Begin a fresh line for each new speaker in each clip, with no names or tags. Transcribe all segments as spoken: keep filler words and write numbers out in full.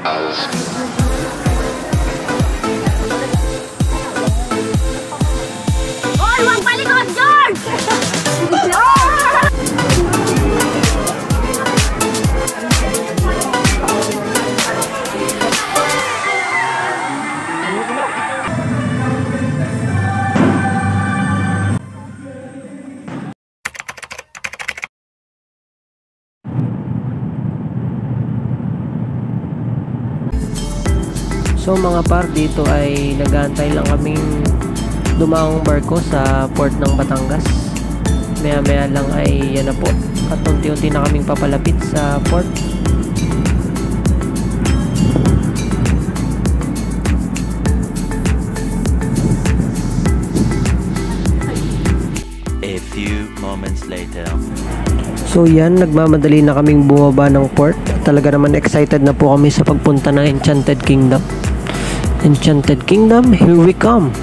Hoy, wag palikod, George!
So mga par, dito ay nag-aantay lang kaming dumaong barko sa port ng Batangas. Maya maya lang ay yan na po, at unti-unti na kaming papalapit sa port.
A few moments later.
So yan, nagmamadali na kaming bumaba ng port. Talaga naman excited na po kami sa pagpunta ng Enchanted Kingdom. Enchanted Kingdom, here we come!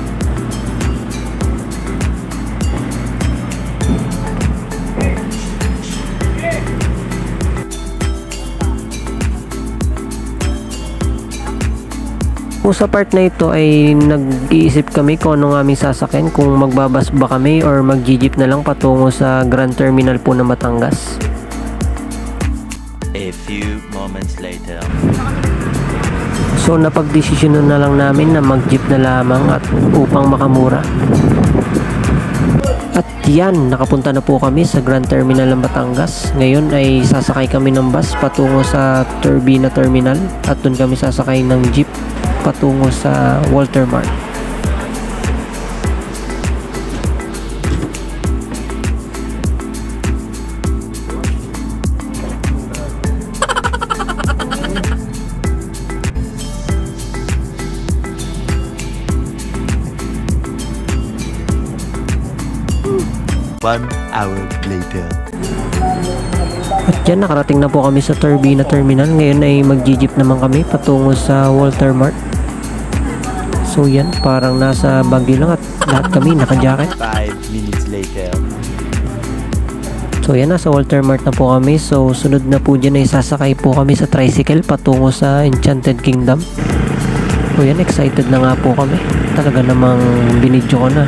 Kung sa part na ito ay nag-iisip kami kung ano nga aming sasakyan, kung magbabas ba kami or mag-jeep na lang patungo sa Grand Terminal po ng Batangas.
A few moments later.
So napagdesisyonan na lang namin na mag-jeep na lamang at upang makamura. At yan, nakapunta na po kami sa Grand Terminal ng Batangas. Ngayon ay sasakay kami ng bus patungo sa Turbina Terminal at doon kami sasakay ng jeep patungo sa Walter Mart.
One hour later.
At yan, nakarating na po kami sa Turbina Terminal. Ngayon ay mag-jeep naman kami patungo sa Walter Mart. So yan, parang nasa Baguio lang at lahat kami naka-jacket.
Five minutes later.
So yan, nasa Walter Mart na po kami. So sunod na po dyan ay sasakay po kami sa tricycle patungo sa Enchanted Kingdom. So yan, excited na nga po kami. Talaga namang binidyo ko na.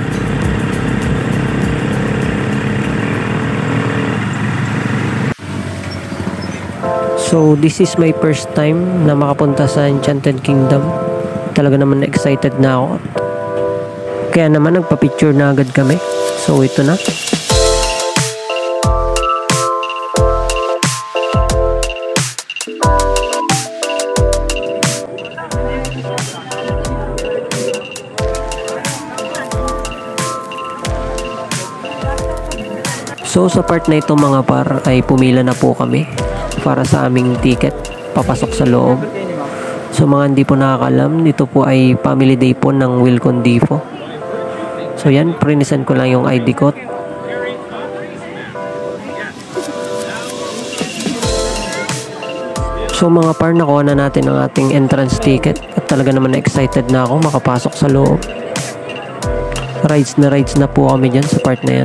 So this is my first time na makapunta sa Enchanted Kingdom. Talaga naman excited na ako. Kaya naman nagpa-picture na agad kami. So ito na. So sa part na ito mga par ay pumila na po kami para sa aming ticket papasok sa loob. So mga hindi po nakakalam, dito po ay family day po ng Wilcon Difo. So yan, prinisan ko lang yung I D ko. So mga par, nakuha na natin ang ating entrance ticket at talaga naman excited na ako makapasok sa loob. Rides na rides na po kami dyan sa part na yan.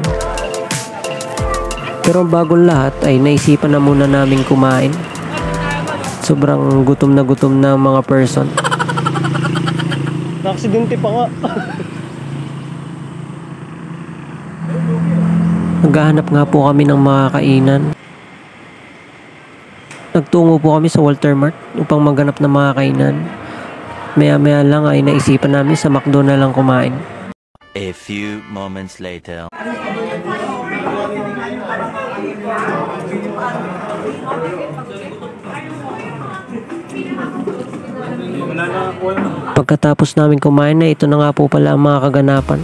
Pero bagong lahat ay naisipan na muna namin kumain. Sobrang gutom na gutom na mga person.
Nakaksidente pa nga.
Naghahanap nga po kami ng mga kainan. Nagtungo po kami sa Walter Mart upang maghanap ng mga kainan. Maya maya lang ay naisipan namin sa McDo na lang kumain.
A few moments later.
Pagkatapos namin kumain na, ito na nga po pala ang mga kaganapan.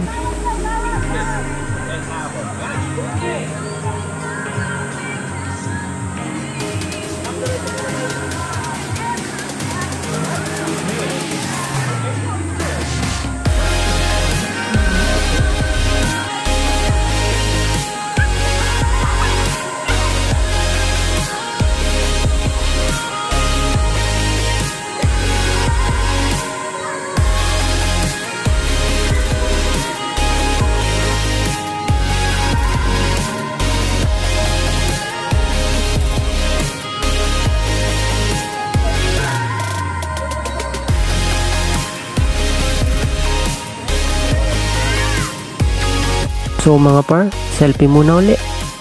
So mga par, selfie muna uli.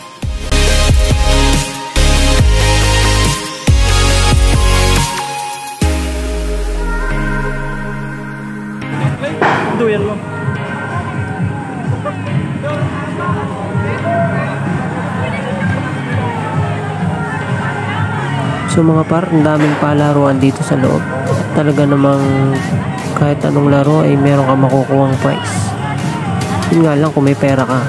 Duyan mo.
So mga par, ang daming palaruan dito sa loob. Talaga namang kahit anong laro ay meron ka makukuhang prize. Yun nga lang kung may pera ka.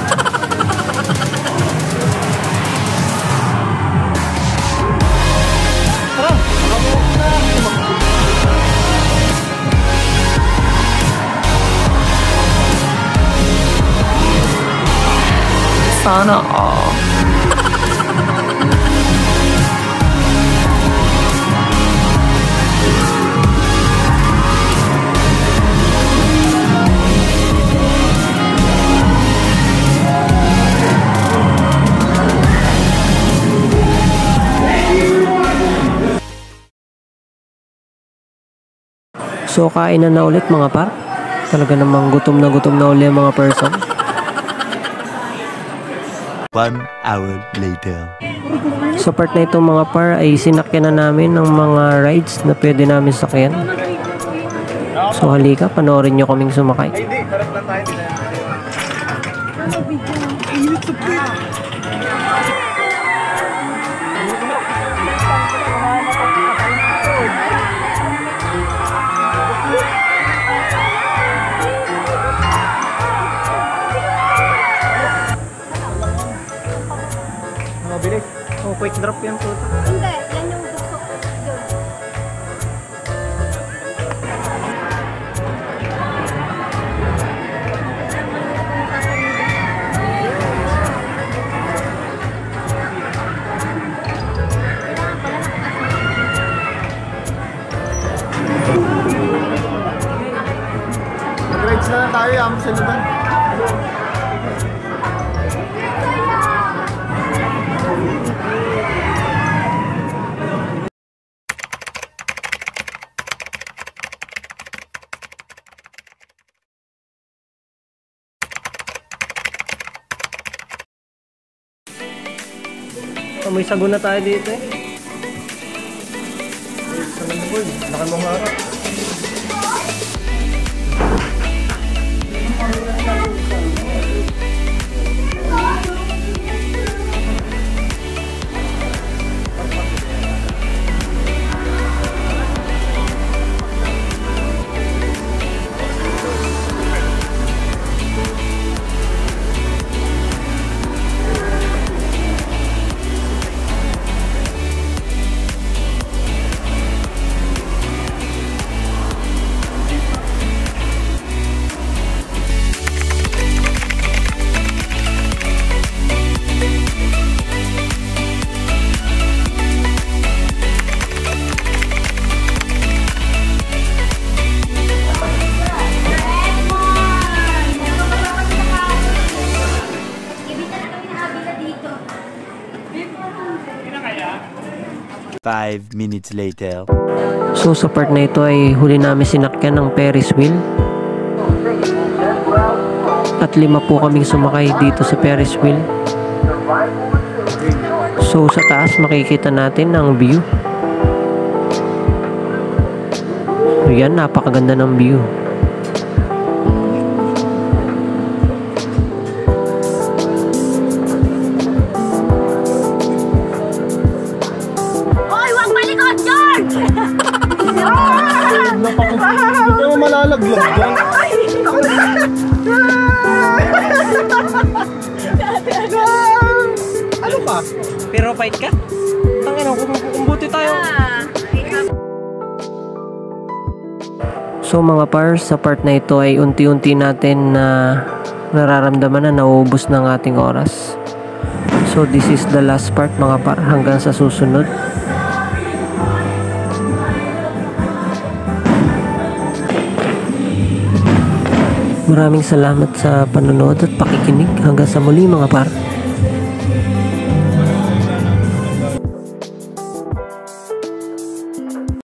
Sana all.
So kain na na ulit mga par. Talaga namang gutom na gutom na ulit mga person.
One hour later.
Sa part na ito mga par ay sinakyan na namin ng mga rides na pwede namin sakyan. So halika, panoorin nyo kaming sumakay.
Hindi, tarap lang tayo. Mabilis. Oh, quick drop yan po.
Hindi, yan yung gusto ko. Yun.
Mag-rides na lang tayo, amo sa luban.
So, may sago na tayo dito eh.
Sa Landford, laki mong harap.
Five minutes later.
So sa part na ito ay huli namin sinakyan ng Ferris wheel. At lima po kaming sumakay dito sa Ferris wheel. So sa taas makikita natin ang view. So yan, napakaganda ng view.
Hoy, wag malikot, George!
Hindi mo malalaglag dyan. Ano pa?
Pero fight ka? Tangina, kumbuti tayo. So mga pars, sa part na ito ay unti-unti natin na nararamdaman na nauubos ng ating oras. So this is the last part mga par, hanggang sa susunod. Maraming salamat sa panonood at pakikinig. Hanggang sa muli mga par.